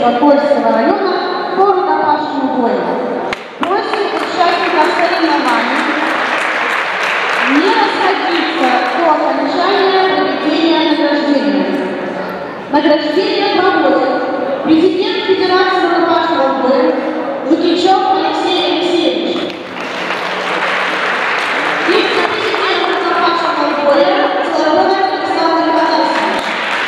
Кольского района по рукопашному бою. Просим участников соревнований не расходиться до окончания проведения награждения. Награждение проводит президент Федерации рукопашного боя Лукичев Алексей Алексеевич, вице-президент рукопашного боя Соловьев Александр Панасович.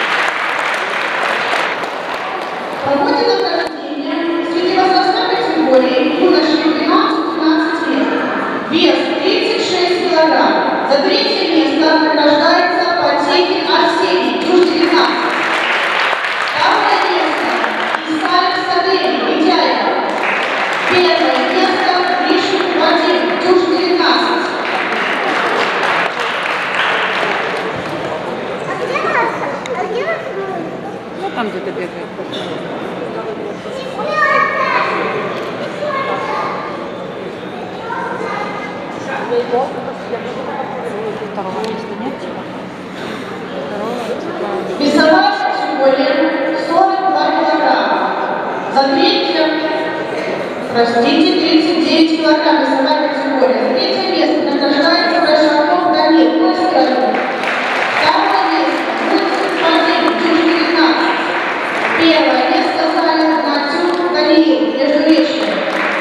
Проводит награждение среди возрастной категории юношей 12-13 лет. Вес 36 килограмм. За третье место награждается Потехин Арсений, чушь 19. Второе место Исаев Садырин, Митяева. Первое место Гришин Вадим, чушь 19. Ну там где-то бегает. Второго места нет, типа. Весовая категория 42 килограмма. За третье, простите, 39 килограмм весовая категория. За третье место награждается Большаков Данил, Кольский район. Второе место Мультик Вадим, чушь 19. Первое место занял Матюк Даниил, Междуречье.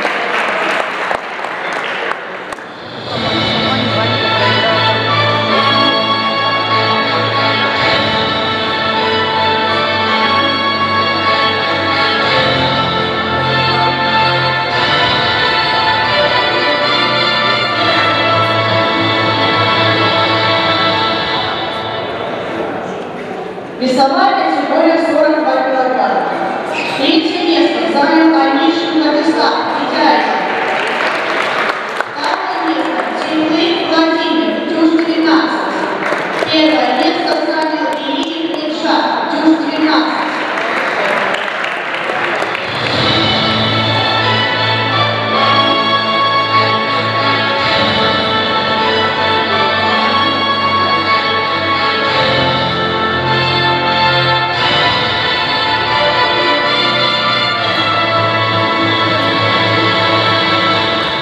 Весовая категория 42 килограмма. Третье место занял Анишин Владислав, Митяев. Второе место Тимлы Владимир, чушь 19. Первое место занял Ильин Ильшат, чушь 19.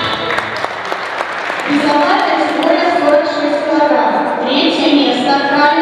Весовая категория 46 килограмм. Третье место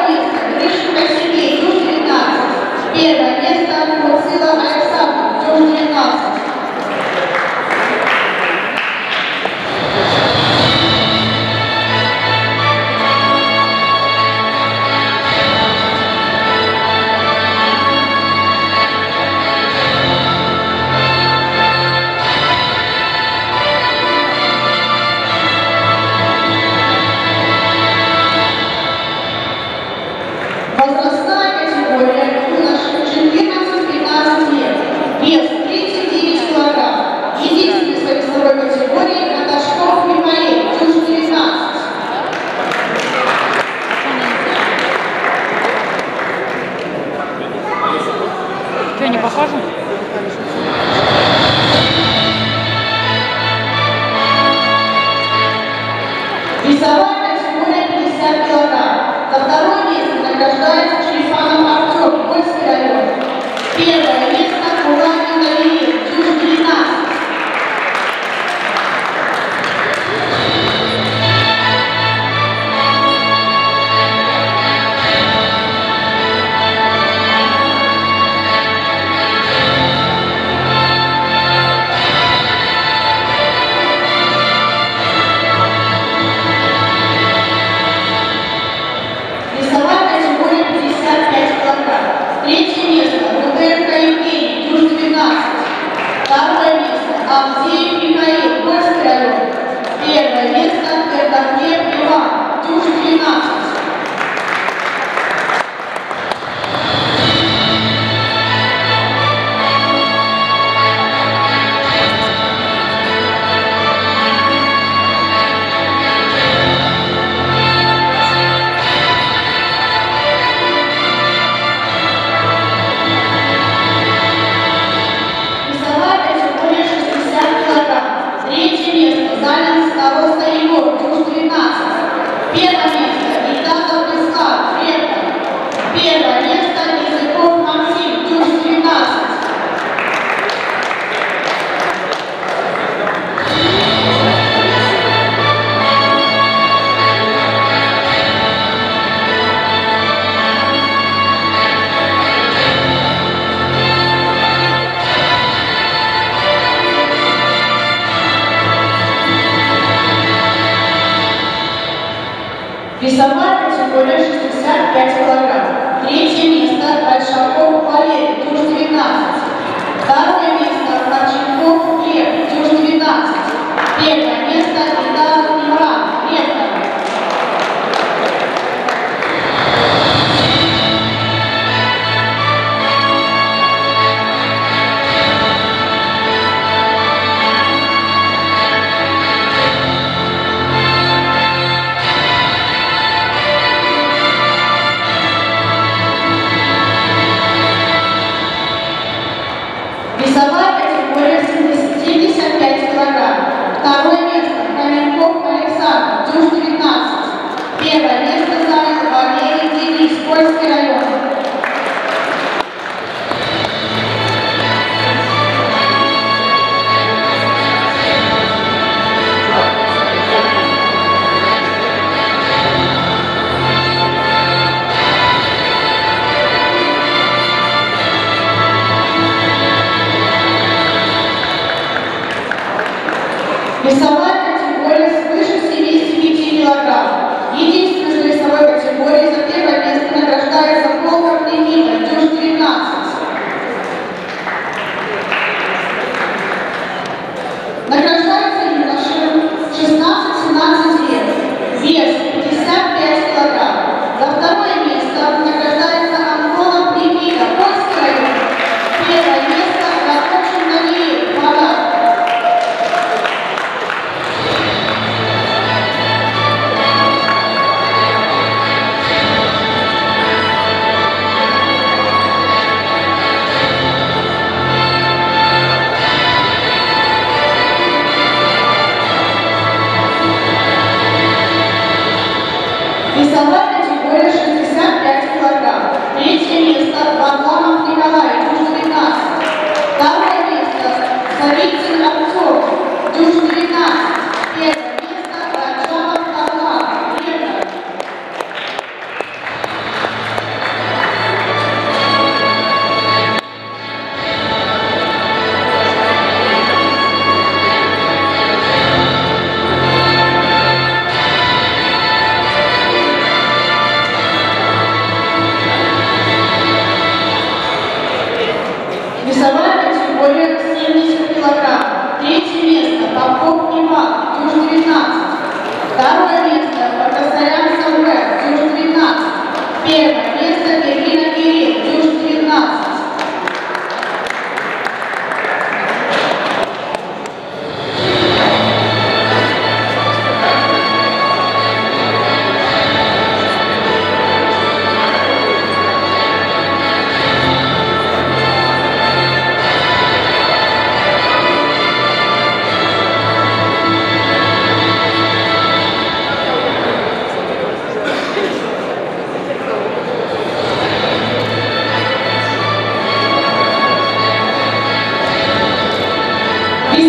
место Грищенко Сергей, чушь 19. Первое место Мурсила Александр, чушь 19. Возрастная категория юноши 14-15 лет, вес 39 килограмм. Единственный в своей весовой категории Каташков Михаил, чушь 19. Что, не похоже? Весовая категория 50 килограмм. За второе место награждается Черепанов Артем, Польский район. Первое место Куранин Галиев, чушь 19. Весовая категория 55 килограмм. Третье место Руденко Евгений.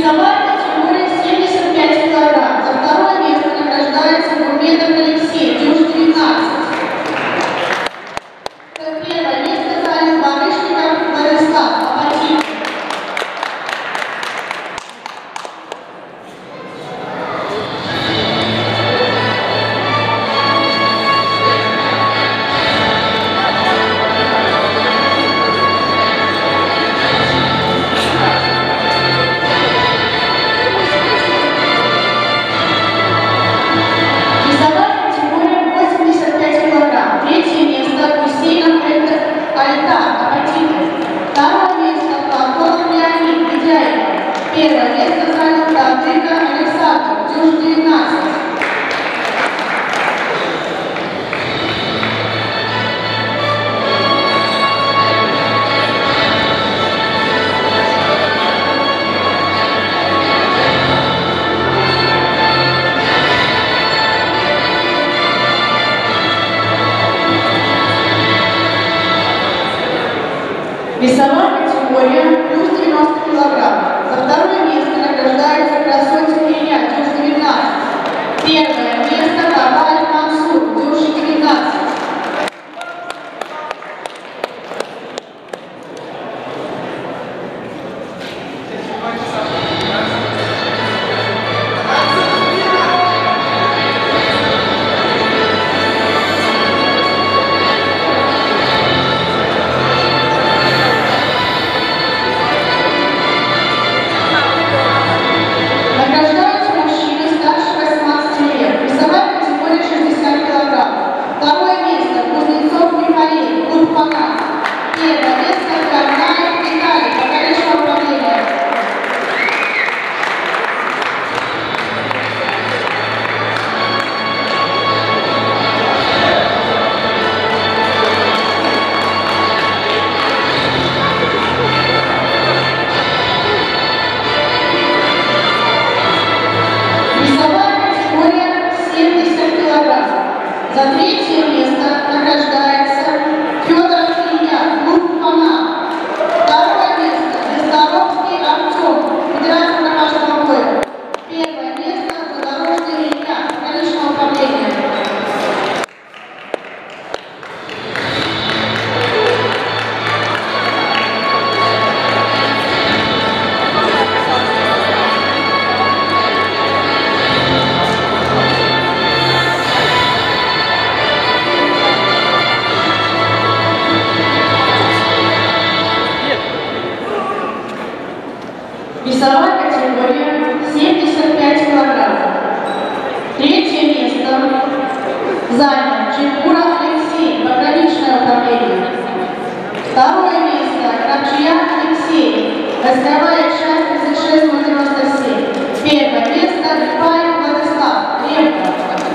Весовая категория 75 килограмм. За второе место награждается Гурмедов Алексей, дюж 19. Первое место занял Барышников Владислав, Апатит. Первое место занял Тавдыка Александр, дюж 19. Весовая категория плюс 90 килограмм. За второе место награждается Красотин Илья, дюж 19. Первое место Кабаев Мансур, дюж 19. За третье место награждается Федоров Илья, клуб «Фанат». Второе место Весторовский Артем, Федерация домашнего боя. Первое место Задорожный Илья, конечного управления. Весовая категория 75 килограмм. Третье место занял Чепура Алексей, пограничное управление. Второе место Крапчиян Алексей, войсковая часть 36097. Первое место Паев Владислав, Ремка.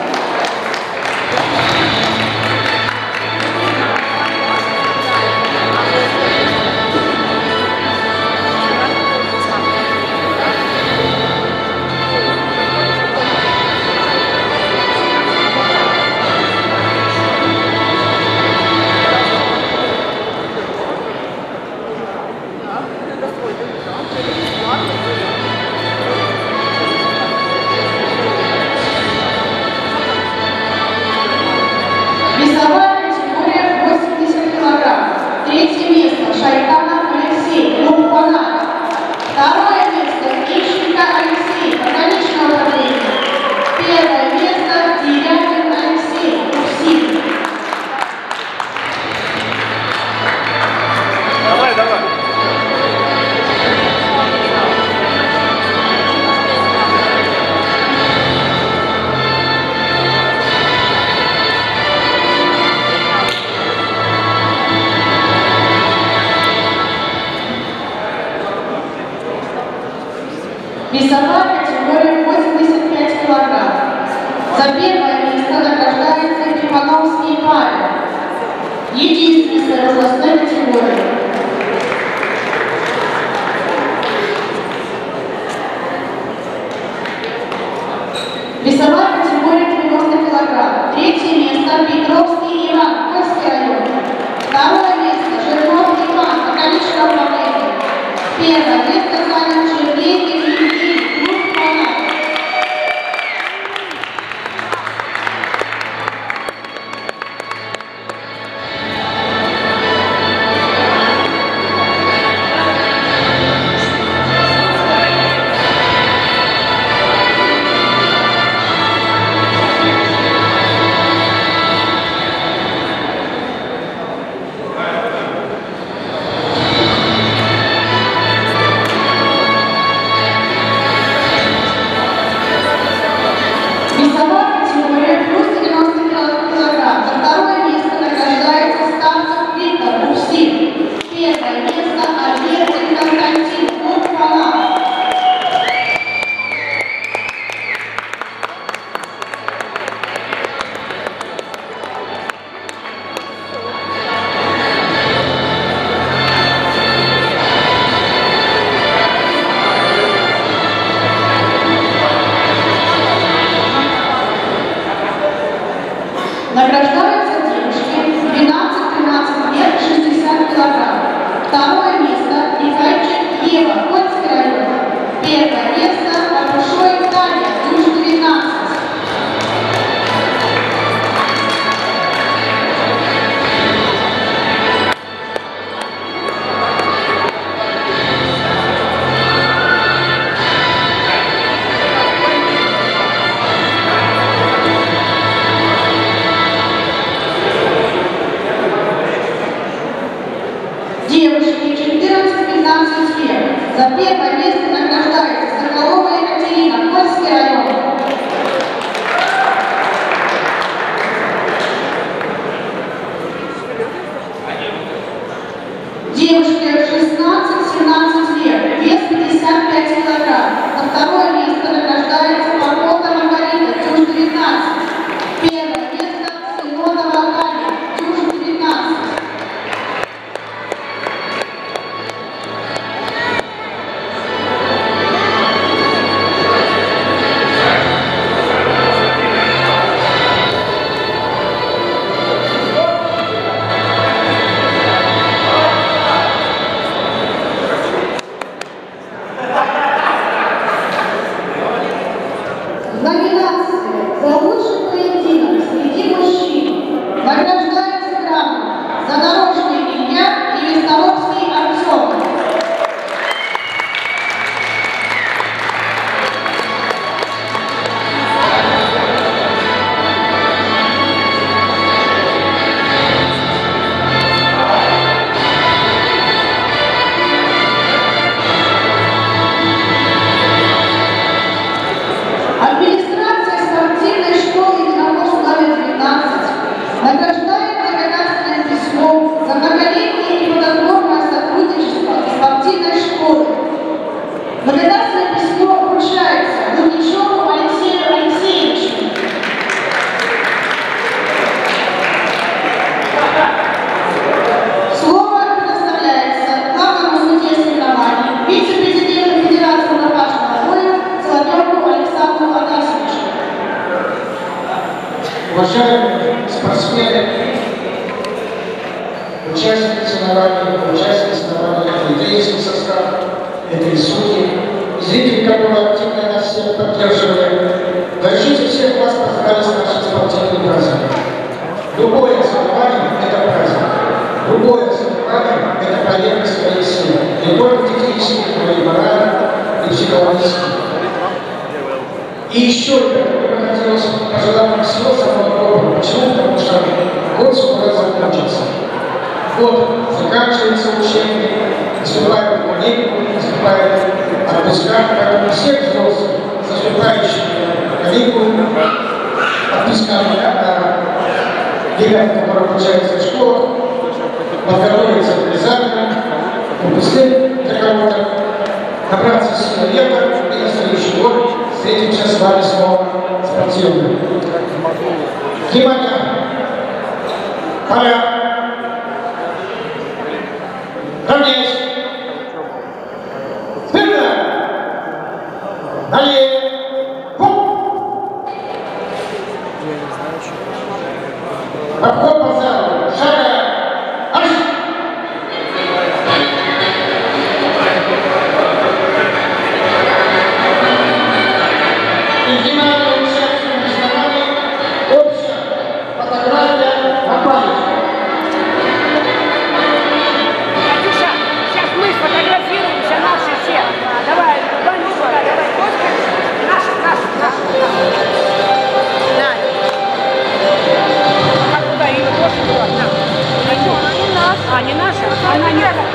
Весовая категория 80 килограмм. Третье место Шайтанов Алексей, клуб «Фанат». Второе место Ищенко Алексей, пограничное управление. Первое место Дерябин Алексей, УФСИ. Давай. Весовая категория 85 килограмм. За первое место награждается Кипановский Павел, единственный возрастной категории. Весовая категория 90 килограмм. Третье место Петровский Иван, Кольский район. Второе место Жирнов Иван, пограничное управление. Первое место занял Чернейкин Евгений. Девушке 16-17 лет, вес 55 килограмм. За второе место награждается Попова Маргарита, чушь 19. Первое место Симонова Аня, чушь 19. Номинация «За лучший поединок среди мужчин» награждается грамотой Задорожный Илья и Весторовский Артем. Администрация спортивной школы единоборств номер 12 награждает благодарственным письмом за многолетнее и плодотворное сотрудничество спортивной школы. Благодарственное письмо вручается Луничеву Алексею Алексеевичу. Слово предоставляется главному судье соревнований, вице-президенту Федерации рукопашного боя Соловьеву Александру Анасовичу. Уважаемые спортсмены, участники соревнований, судейский состав, это и судьи, зрители, которые активно нас всех поддерживали, разрешите всех вас поздравить с нашим спортивным праздником. Любое соревнование – это праздник. Любое соревнование – это проверка своей силы. Не только технически, но и морально, и психологически. И еще я хотелось пожелать вам всего самого доброго. Почему? Потому что год скоро закончится. Год заканчивается учение, наступает каникулы, наступает отпуска, поэтому всех взрослых, наступающих каникулы, отпусками ребят, которые обучаются в школах, подготовиться к экзаменам, выпускным для кого-то, набраться силы века и на следующий год встретимся с вами снова спортивно. Внимание! Пора! Равняйся! Спирно! Далее! Обход по залу! Шага! Марш! И внимание участникам соревнований, общая фотография на память. Катюша, сейчас мы сфотографируемся, наши все. Давай, Ваню сюда, давай, Костя. Наши. На. А куда ее тоже туда? На. А не наша? А, не наша? Она не наша.